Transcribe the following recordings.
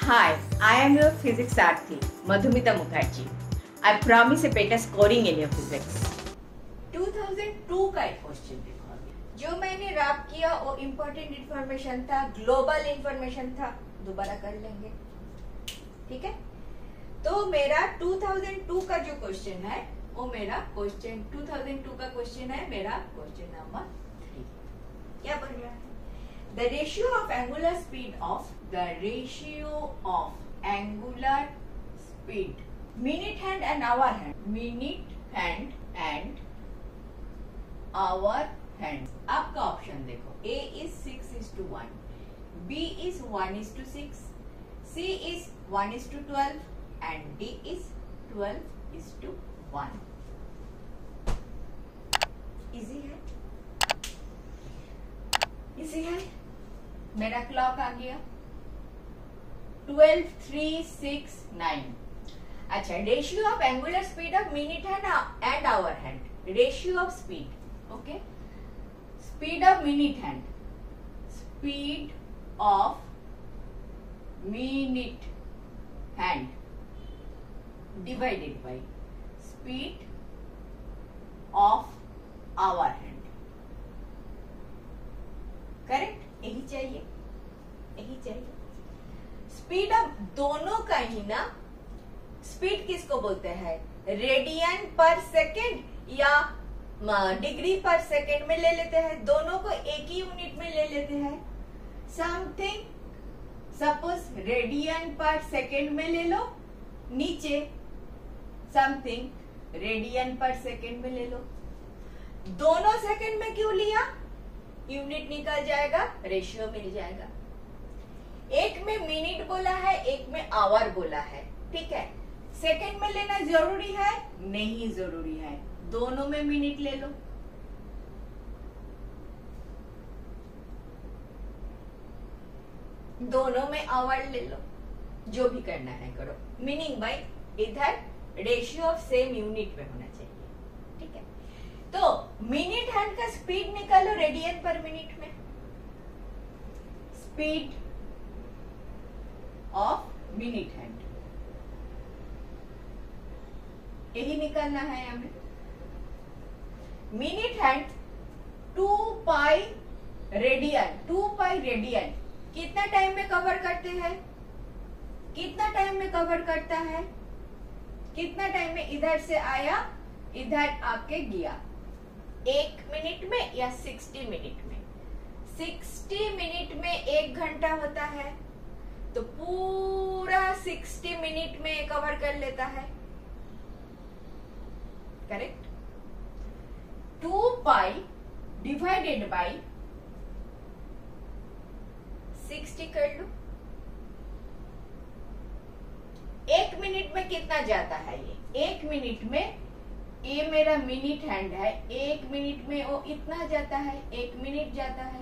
Hi, I am your physics Sarthi, Madhumita Mukherjee. I promise a better scoring in your physics. 2002 का एक question देखो अभी। जो मैंने रैप किया वो इम्पोर्टेंट इंफॉर्मेशन था, ग्लोबल इंफॉर्मेशन था। दोबारा कर लेंगे, ठीक है। तो मेरा 2002 का जो क्वेश्चन है वो मेरा क्वेश्चन 2002 का क्वेश्चन है, मेरा क्वेश्चन नंबर 3। क्या बन रहा है? The ratio of angular speed of minute hand and hour hand, आपका ऑप्शन देखो। A is 6:1, B is 1:6, C is 1:12 and D is 12:1। Easy है, इजी है। मेरा क्लॉक आ गया 12, 3, 6, 9। अच्छा, ratio of angular speed of minute hand and hour hand. Ratio of speed, okay. Speed of minute hand, speed of minute hand divided by speed of hour hand. Correct? यही चाहिए, यही चाहिए। Speed of दोनों का ही ना, speed किसको बोलते हैं? रेडियन पर सेकेंड या डिग्री पर सेकेंड में ले लेते हैं, दोनों को एक ही यूनिट में ले लेते हैं। समथिंग सपोज रेडियन पर सेकेंड में ले लो, नीचे समथिंग रेडियन पर सेकेंड में ले लो। दोनों सेकेंड में क्यों लिया? यूनिट निकल जाएगा, रेशियो मिल जाएगा। एक में मिनट बोला है, एक में आवर बोला है, ठीक है। सेकंड में लेना जरूरी है? नहीं जरूरी है, दोनों में मिनट ले लो। दोनों में आवर ले लो, जो भी करना है करो। मीनिंग बाय इधर रेशियो ऑफ सेम यूनिट में होना चाहिए, ठीक है। तो मिनट हैंड का स्पीड निकालो रेडियन पर मिनट में। स्पीड ऑफ मिनट हैंड, यही निकालना है हमें। Minute hand 2 pi radian, 2 pi radian कितना टाइम में कवर करते हैं? कितना टाइम में कवर करता है? कितना टाइम में इधर से आया, इधर आके गया? 1 मिनट में या 60 मिनट में? 60 मिनट में 1 घंटा होता है, तो पूरा 60 मिनट में कवर कर लेता है। करेक्ट? 2 पाई डिवाइडेड बाई 60 कर लो। 1 मिनट में कितना जाता है ये? 1 मिनट में, ये मेरा मिनट हैंड है, 1 मिनट में वो इतना जाता है, 1 मिनट जाता है।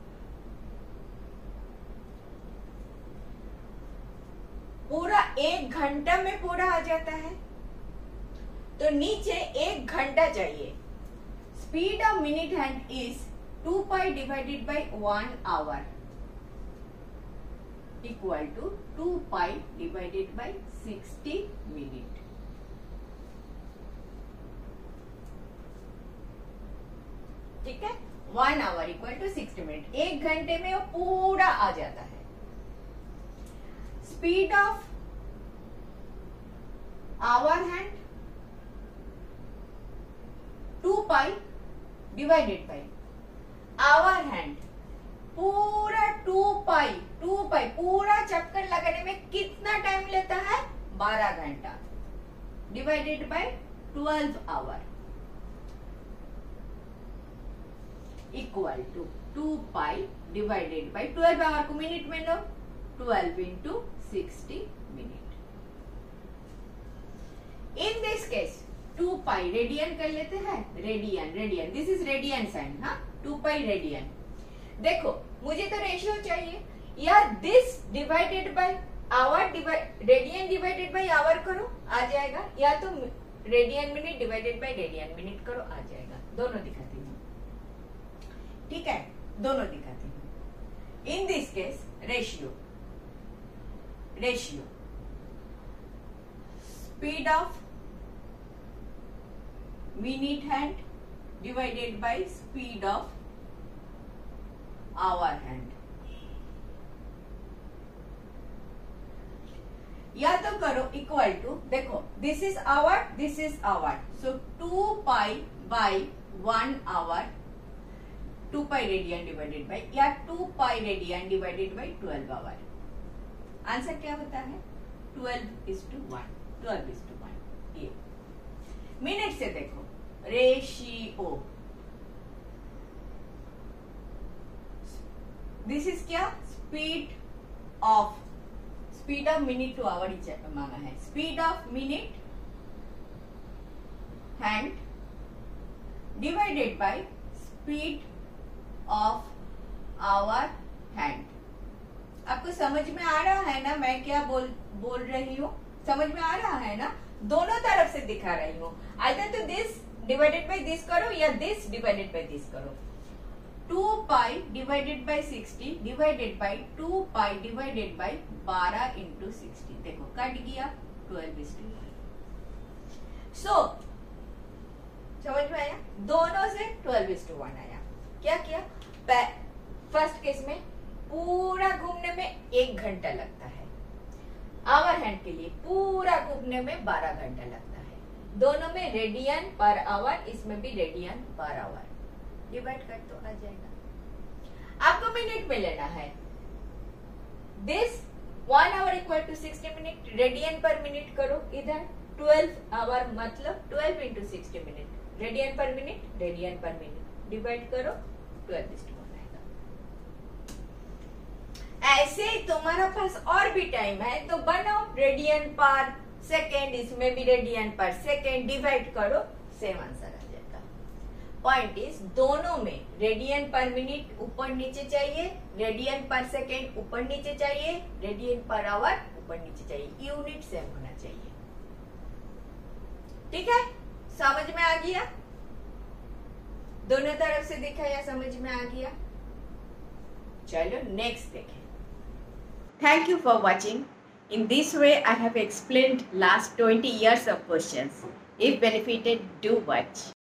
पूरा 1 घंटा में पूरा आ जाता है, तो नीचे 1 घंटा चाहिए। Speed of minute hand is 2 pi divided by 1 hour equal to 2 pi divided by 60 minute. ठीक है, 1 आवर इक्वल टू 60 मिनट। 1 घंटे में वो पूरा आ जाता है। Speed of hour hand 2 pi divided by hour hand, पूरा 2 पाई पूरा चक्कर लगाने में कितना टाइम लेता है? 12 घंटा divided by 12 hour equal to 2 pi divided by 12 hour को मिनट में लो, 12 into 60 minute. In this case 2 pi radian कर लेते हैं। Radian this is radian sign, हाँ, 2 पाई रेडियन। देखो मुझे तो रेशियो चाहिए, या this divided by hour radian divided by hour करो, आ जाएगा, या तो radian minute divided by radian minute करो, आ जाएगा। दोनों दिखाती हूँ, ठीक है, दोनों दिखाती हूँ। In this case ratio ratio speed of minute hand divided by speed of hour hand. या तो करो इक्वल टू, देखो this is hour, so 2 pi by 1 hour, 2 pi radian divided by, या 2 pi radian divided by 12 hour. Answer क्या होता है? 12:1, 12:1। ये minute से देखो, रेशियो, दिस इज क्या? Speed of minute to hour मांगा है। Speed of minute hand divided by speed of hour hand. आपको समझ में आ रहा है ना मैं क्या बोल रही हूँ? समझ में आ रहा है ना? दोनों तरफ से दिखा रही हूँ। आइदर तो दिस डिवाइडेड बाय दिस करो या दिस डिवाइडेड बाय दिस करो। 2 pi divided by 60 divided by 2 pi divided by 12 into 60। देखो कट गया, 12:1। सो समझ में आया? दोनों से 12:1 आया। क्या किया? फर्स्ट केस में पूरा घूमने में 1 घंटा लगता है, आवर हैंड के लिए पूरा घूमने में 12 घंटा लगता है। दोनों में रेडियन पर आवर, इसमें भी रेडियन पर आवर। डिवाइड कर तो आ जाएगा। आपको मिनट में लेना है। This 1 hour equal to 60 minute, radian पर मिनट करो इधर। 12 आवर मतलब 12 इंटू 60 मिनट, रेडियन पर मिनट डिवाइड करो, 12:1 आएगा। ऐसे तुम्हारा पास और भी टाइम है तो बनाओ, रेडियन पर सेकेंड, इसमें भी रेडियन पर सेकेंड, डिवाइड करो, सेम आंसर आ जाएगा। पॉइंट इज दोनों में रेडियन पर मिनट ऊपर नीचे चाहिए, रेडियन पर सेकेंड ऊपर नीचे चाहिए, रेडियन पर आवर ऊपर नीचे चाहिए, यूनिट सेम होना चाहिए। ठीक है, समझ में आ गया? दोनों तरफ से दिखाया, समझ में आ गया? चलो नेक्स्ट देखें। Thank you for watching. In this way, I have explained last 20 years of questions. If benefited, do watch.